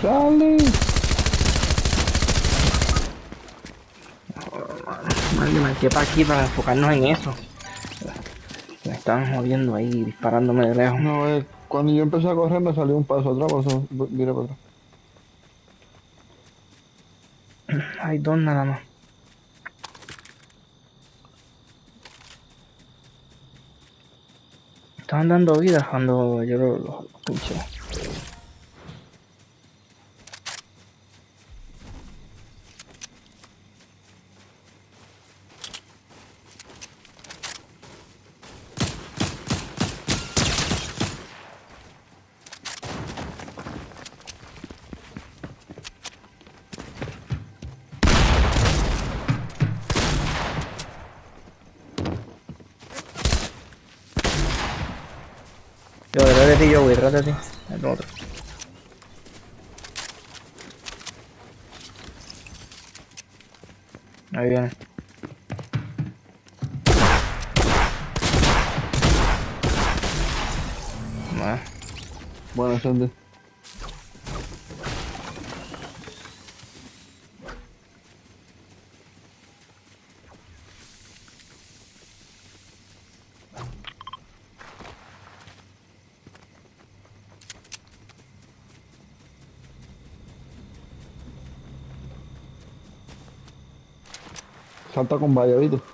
Charlie. Madre, marqué para aquí para enfocarnos en eso. Me estaban jodiendo ahí, disparándome de lejos. No, cuando yo empecé a correr me salió un paso atrás, por eso miré para atrás. Hay dos nada más. Estaban dando vida cuando yo lo escuché. Yo, detrás de ti, yo, voy detrás de ti. El otro. Ahí viene. Bueno, Bueno, Sandy. Salta con valla, ¿viste?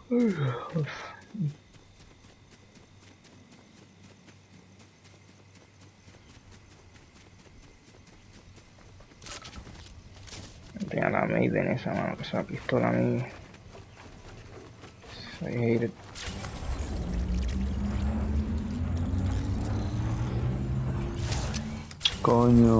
tenía la Maiden esa, mano, que esa pistola a mí. Soy hater. Coño.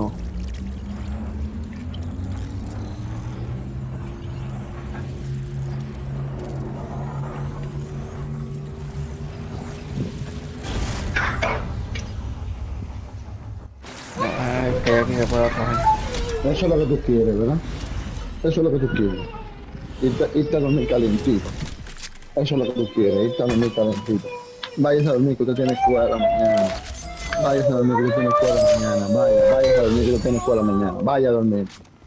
Ay, que aquí se pueda coger. Eso es lo que tú quieres, ¿verdad? Eso es lo que tú quieres. Irte a dormir calentito. Eso es lo que tú quieres, irte a dormir calentito. Váyase a dormir que usted tiene escuela mañana. Váyase a dormir que usted tiene escuela mañana. Váyase a dormir que usted tiene escuela mañana. Vaya a dormir.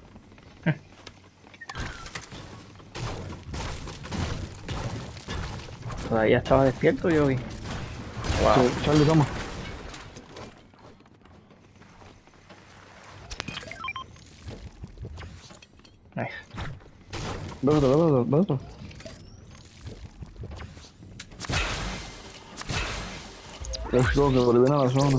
Todavía estaba despierto yo vi. Sí, Wow, Charlie, toma. nice. Bébetelo. Let's go, que volví a la zona.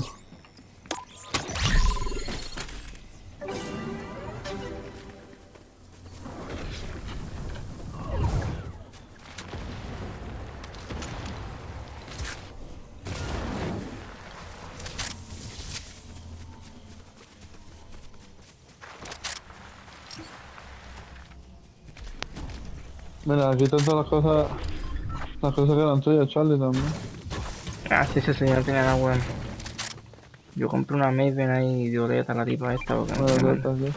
Mira, aquí están todas las cosas que eran tuyas, Charlie, también. Ah, sí, ese señor tiene la buena. Yo compré una Maven ahí violeta, la tipa esta, porque no Bueno, tiene aquí nada. está, aquí.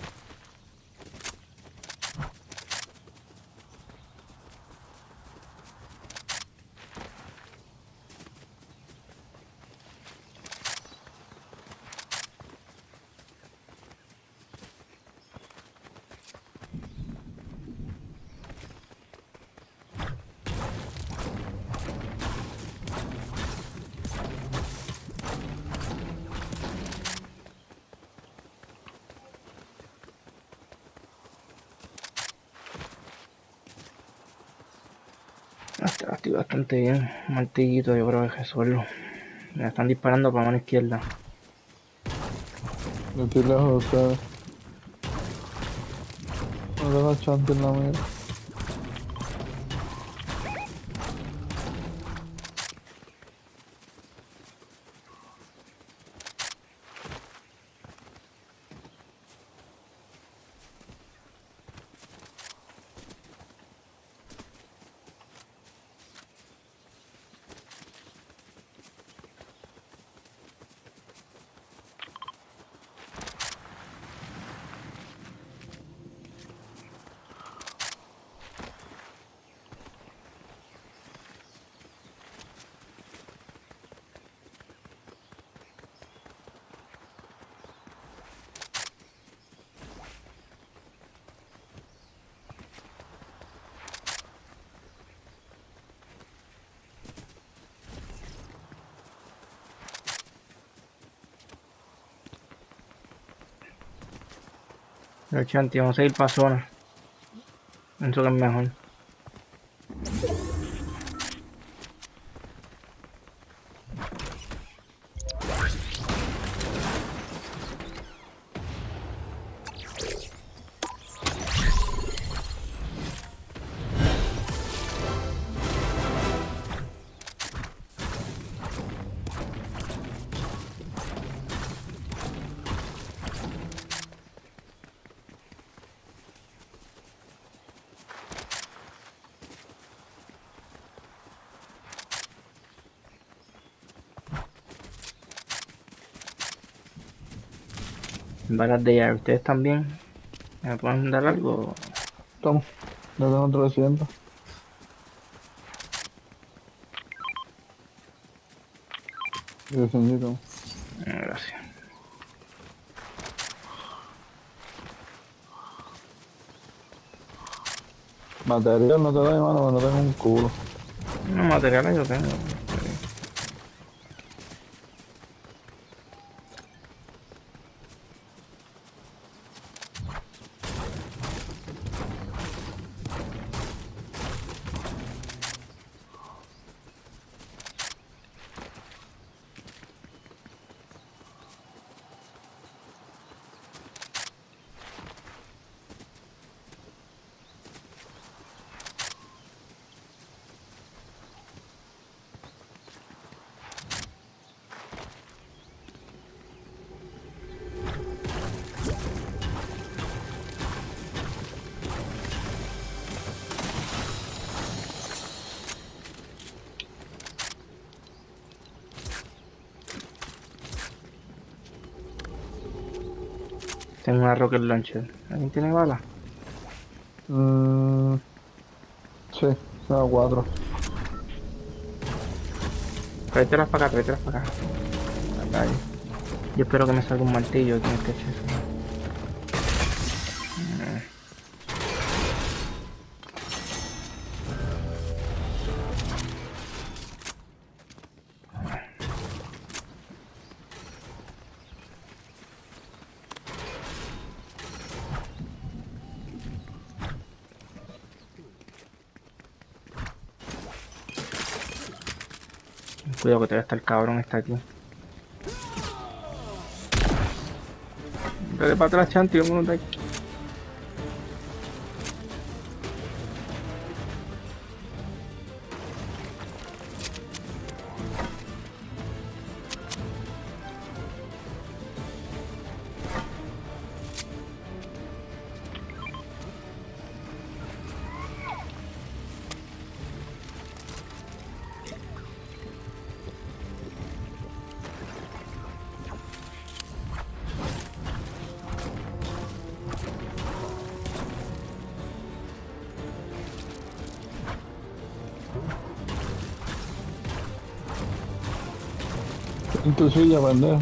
Estoy bastante bien. Un martillito, yo creo que resuelvo. Me están disparando para mano izquierda. Yo estoy lejos de ustedes. No dejo chante en la mira. Pero Chanti, vamos a ir para zona. Pienso que es mejor. Balas de llave, ¿ustedes también? ¿Me pueden dar algo? Toma, ya tengo 300. Y defendido. Gracias. Material no te doy, mano, cuando tengo un culo. No, materiales yo tengo. Tengo una rocket launcher. ¿Alguien tiene bala? Sí, tengo 4. Tráetelas para acá, tráetelas para acá. Dale. Yo espero que me salga un martillo aquí en este hechizo. Cuidado que todavía está el cabrón, está aquí. Dale para atrás, Chanti, vámonos de aquí. En tu silla, pendejo.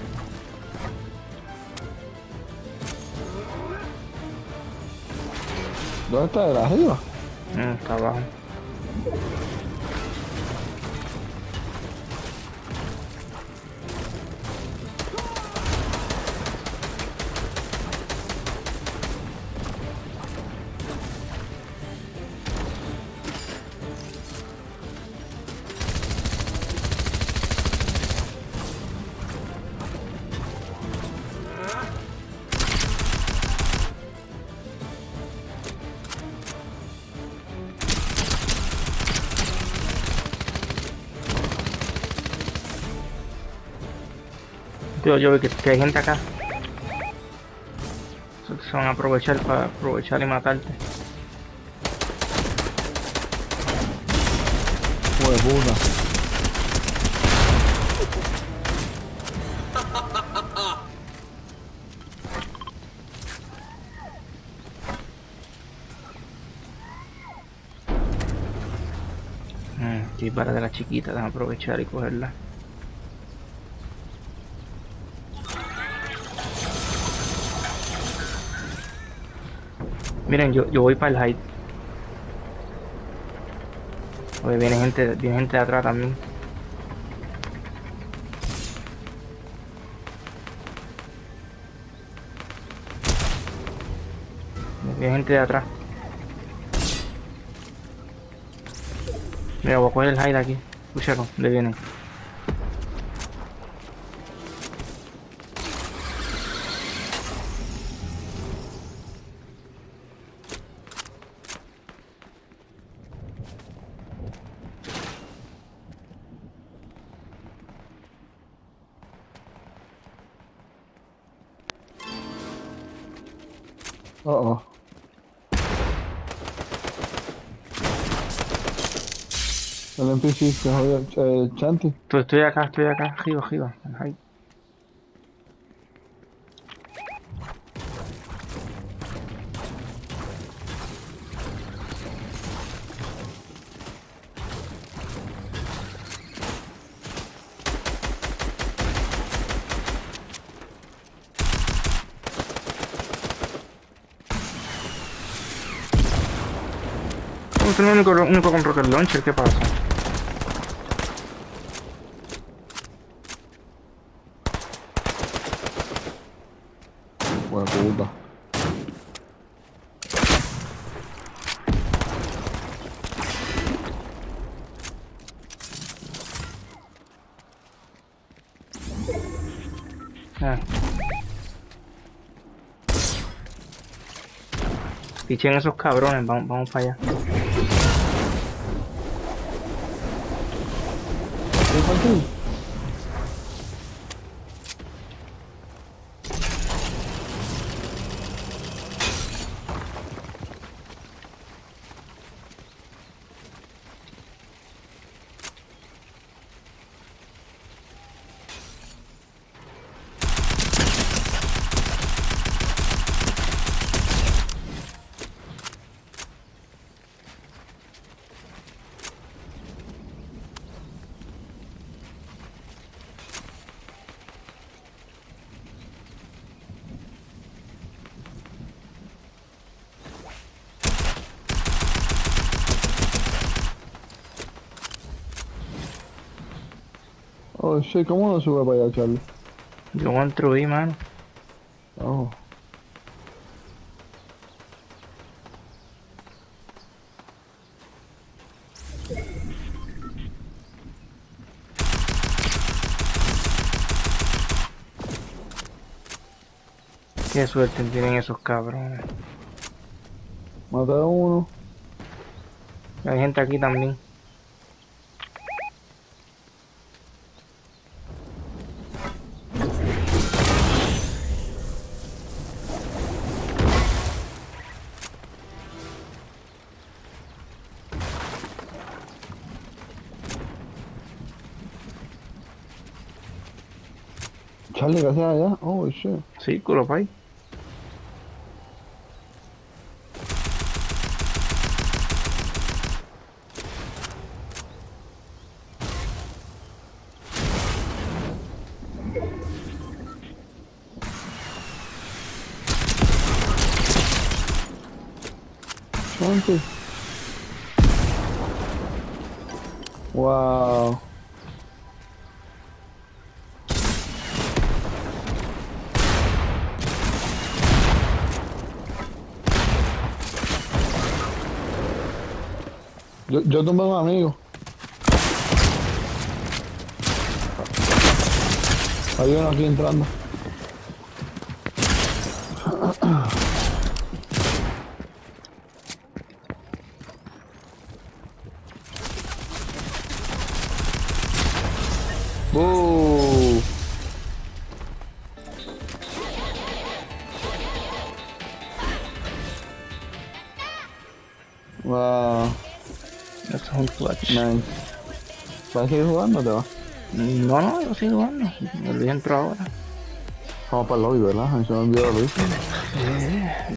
¿Dónde está? ¿De arriba? Está abajo. Tío, yo veo que hay gente acá. Se van a aprovechar para aprovechar y matarte. Pues puta. Aquí para de la chiquita, déjame aprovechar y cogerla. Miren, yo voy para el hide. Oye, viene gente de atrás también. Hay gente de atrás. Mira, voy a coger el hide aquí. Escucharon, le vienen. Oh. El NPC se jodió, Chanti. Estoy acá, arriba. El hide. ¿Cómo soy el único con rocket launcher? ¿Qué pasa? Buena puta. Ah. Pichen esos cabrones, vamos para allá. ¿Qué infantil? Oh shit, ¿cómo no sube para allá, Charlie? Yo construí, mano. Oh. Qué suerte tienen esos cabrones. Maté a uno. Hay gente aquí también. Charlie, ¿qué haces allá? Oh shit. Círculo, pay. Chanti. Wow. Yo tumbé a un amigo. Hay uno aquí entrando. Wow. Eso es un clutch. Nice. ¿Vas a seguir jugando o te vas? No, yo sigo jugando. Me lo entro ahora. Vamos para el lobby, ¿verdad? Se me olvidó Luis.